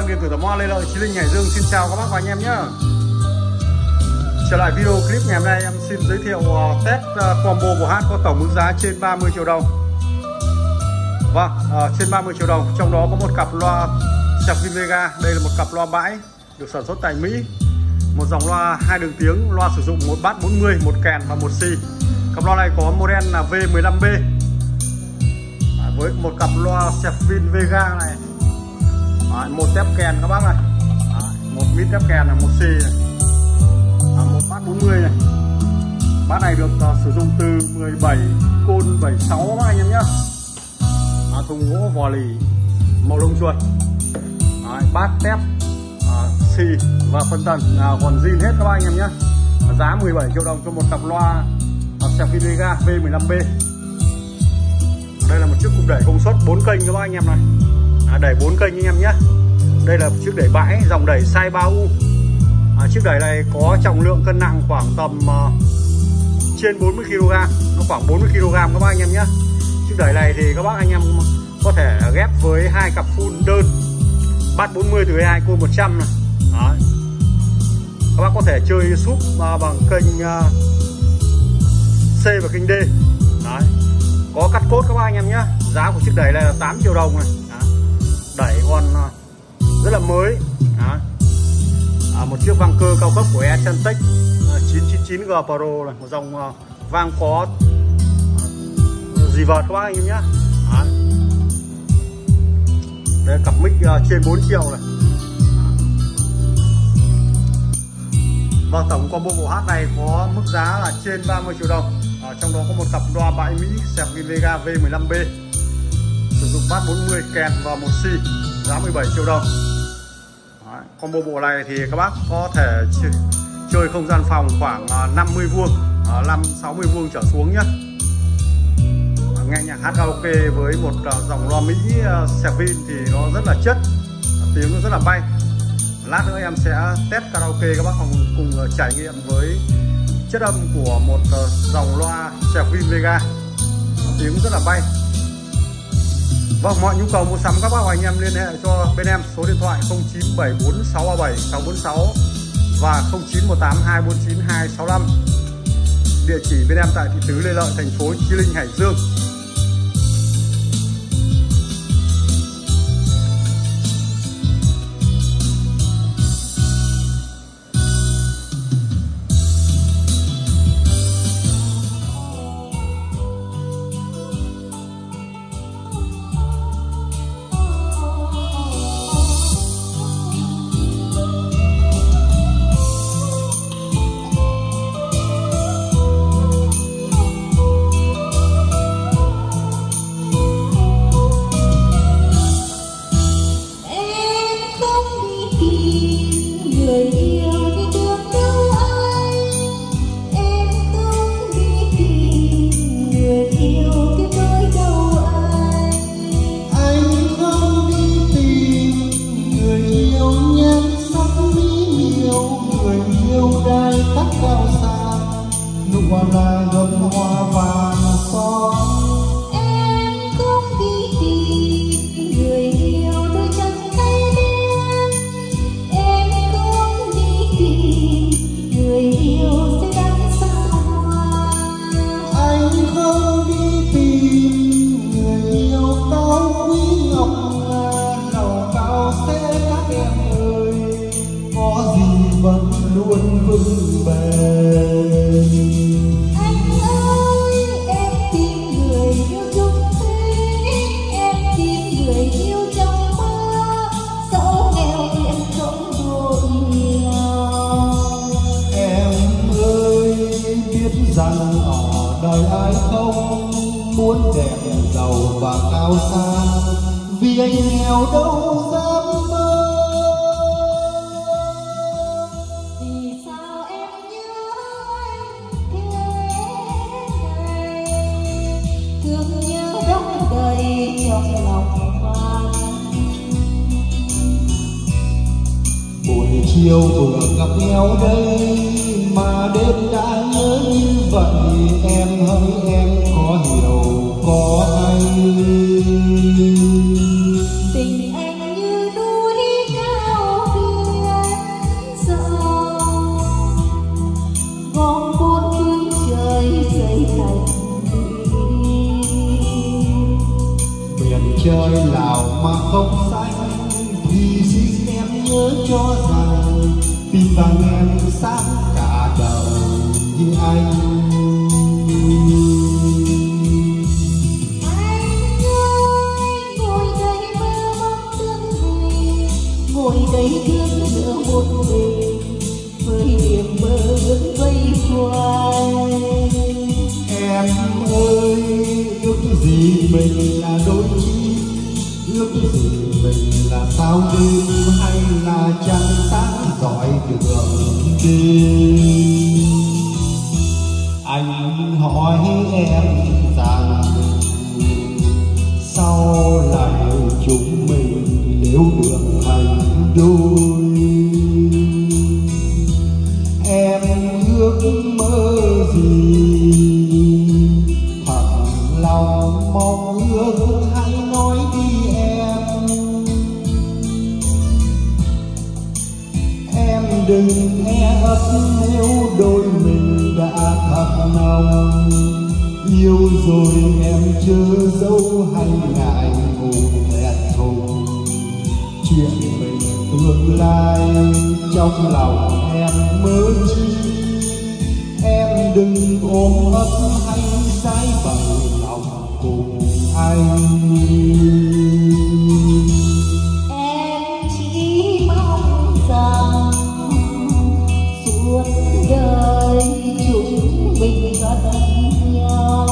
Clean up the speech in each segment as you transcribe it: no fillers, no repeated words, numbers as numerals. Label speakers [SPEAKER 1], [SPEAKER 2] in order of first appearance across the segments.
[SPEAKER 1] hàng điện tử Tò Mo Lê Lợi, Chí Linh, Hải Dương. Xin chào các bác và anh em nhé. Trở lại video clip ngày hôm nay em xin giới thiệu test combo của hát có tổng mức giá trên 30 triệu đồng. Vâng, trên 30 triệu đồng. Trong đó có một cặp loa Seffin Vega. Đây là một cặp loa bãi được sản xuất tại Mỹ. Một dòng loa 2 đường tiếng, loa sử dụng một bass 40, một kèn và một xì. Cặp loa này có model là V15B. Với một cặp loa Seffin Vega này, một tép kèn các bác này, một mid tép kèn là một xì này, một bass 40 này. Bass này được sử dụng từ 17 côn 76 các bác anh em nhé. Thùng gỗ vò lì màu lông chuột, bass tép, xì và phân tần còn zin hết các bác anh em nhé. Giá 17 triệu đồng cho một cặp loa Seffin Vega V15B. Đây là một chiếc cục đẩy công suất 4 kênh các bác anh em này, đẩy 4 kênh anh em nhé. Đây là chiếc đẩy bãi dòng đẩy size 3U. Chiếc đẩy này có trọng lượng cân nặng khoảng tầm trên 40 kg, nó khoảng 40 kg các bác anh em nhé. Chiếc đẩy này thì các bác anh em có thể ghép với hai cặp full đơn bass 40 từ 2 côn 100 này. Đấy. Các bác có thể chơi súp bằng kênh C và kênh D. Đấy. Có cắt cốt các bác anh em nhé. Giá của chiếc đẩy này là 8 triệu đồng này. Đấy. Đẩy còn rất là mới. Đấy. Một chiếc vang cơ cao cấp của Eccentric 999G Pro này, một dòng vang có dì vợt các bác anh em nhé. Đấy. Đây cặp mic trên 4 triệu này. Và tổng combo bộ hát này có mức giá là trên 30 triệu đồng. Trong đó có một cặp loa bãi Mỹ Seffin Vega V15B sử dụng bass 40, kèn và một xì, giá 17 triệu đồng. Đấy, combo bộ này thì các bác có thể chơi không gian phòng khoảng 50 vuông, 60 vuông trở xuống nhé. Nghe nhạc hát karaoke với một dòng loa Mỹ Seffin thì nó rất là chất, tiếng nó rất là bay. Lát nữa em sẽ test karaoke các bác cùng trải nghiệm với chất âm của một dòng loa Seffin Vega, tiếng rất là bay. Vâng, mọi nhu cầu mua sắm các bác và anh em liên hệ cho bên em số điện thoại 0974 637 646 và 0918 249 265. Địa chỉ bên em tại thị trấn Lê Lợi, thành phố Chí Linh, Hải Dương.
[SPEAKER 2] Là gầm hoa vàng son,
[SPEAKER 3] em cũng đi tìm người yêu đôi chân tay đen. Em cũng đi tìm người yêu sẽ đắm xa hoa.
[SPEAKER 2] anh không đi tìm người yêu cao quý ngọc ngà, lầu cao sẽ các em ơi, có gì vẫn luôn vững bền. Rằng ở đời ai không muốn đẹp giàu và cao sang, vì anh nghèo đâu dám mơ.
[SPEAKER 3] Vì sao em nhớ anh thế này, thương nhớ đong đầy trong lòng anh.
[SPEAKER 2] Buổi chiều vừa gặp nhau đây mà đêm đã nhớ như vậy, em hỡi em có hiểu có hay.
[SPEAKER 3] Tình anh như núi cao
[SPEAKER 2] trời nào mà không xanh, thì xin em nhớ cho rằng tim vàng em sáng cả đời như anh.
[SPEAKER 3] Ngồi đây thương nữa một mình với niềm mơ ước vây quanh.
[SPEAKER 2] Em ơi, ước gì mình là đôi chim, ước gì mình là sao đêm hay là trăng sáng dọi đường đêm. Anh hỏi em rằng sau này chúng mình nếu được thành đôi, em ước mơ gì? Thật lòng mong ước hãy nói đi em. Em đừng e ấp nếu đôi mình đã thật nồng, yêu rồi em chớ giấu hay ngại ngùng thẹn thùng. Chuyện mình tương lai trong lòng em mơ chi, em đừng ôm ấp hay trái bằng lòng cùng anh.
[SPEAKER 3] Em chỉ mong rằng suốt đời chúng mình gần nhau.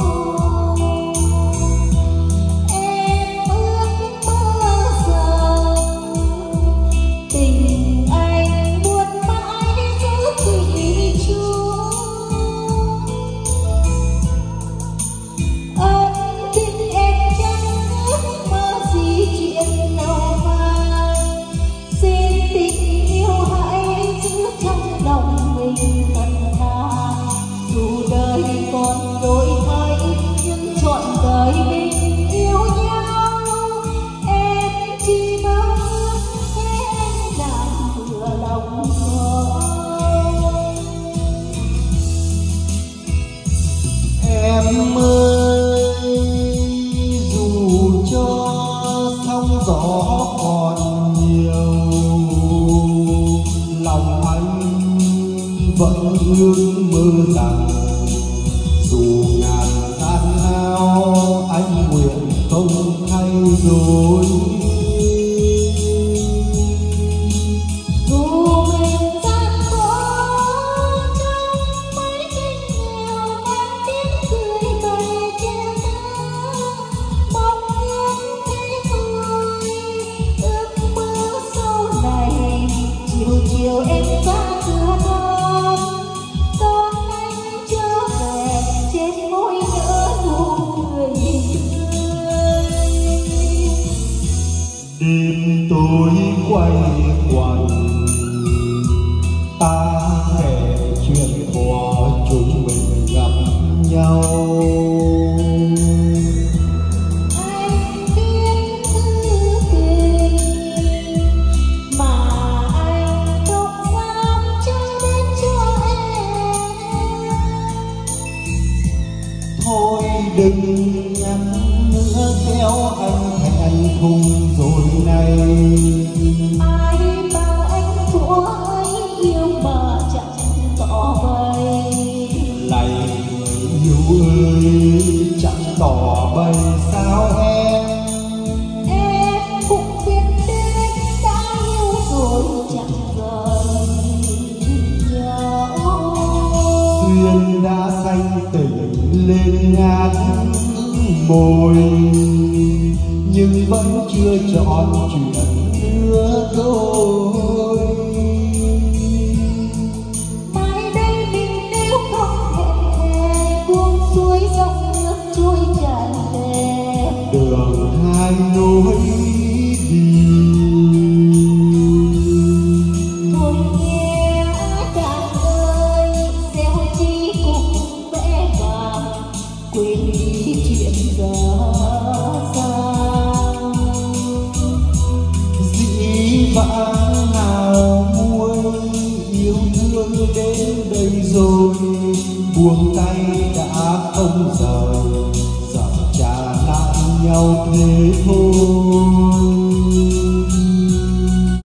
[SPEAKER 3] Em ước mơ rằng tình anh buồn mãi giữ thủy chung. Anh thích em chẳng ước mơ gì chuyện nào mai. Xin tình yêu hãy giữ trong lòng mình thật thà. Dù đời còn đổi thay nhưng trọn đời mình yêu nhau. Em chỉ mong ước em làm vừa lòng thôi.
[SPEAKER 2] Em ơi, dù cho sóng gió còn nhiều, lòng anh vẫn ước mơ rằng dù ngàn gian lao anh nguyện không thay đổi.
[SPEAKER 3] Dù mình gian khó trong mấy cánh nghèo mang tiếng cười bày che nắng, mong ước thế thôi. Ước mơ sau này chiều chiều em ra cửa thăm, đón anh trở về trên môi nở nụ cười tươi.
[SPEAKER 2] Đêm tối quay quần, ta kể chuyện của chúng mình gặp nhau.
[SPEAKER 3] Anh viết thư tình mà anh không dám trao đến cho em.
[SPEAKER 2] Thôi đừng nhắn nữa kéo anh hẹn thùng rồi này.
[SPEAKER 3] Ai bảo anh của ấy yêu mà chẳng tỏ bày.
[SPEAKER 2] Này người yêu ơi, chẳng tỏ bày sao em.
[SPEAKER 3] Em cũng biết đến đã yêu rồi chẳng rời nhau.
[SPEAKER 2] Duyên đã xanh tỉnh lên ngát môi, nhưng vẫn chưa chọn chuyện nữa thôi.
[SPEAKER 3] Mai đây mình nếu không hẹn hè buông xuôi dòng nước trôi tràn về.
[SPEAKER 2] Đường hai lối đi.
[SPEAKER 3] Thôi nghe đàn ơi, gieo chi cùng vẽ vàng, quên đi chuyện giờ sang.
[SPEAKER 2] Dĩ vãng nào muối yêu thương đến đây rồi, buông tay đã không rời, giờ trả lại nhau thế thôi.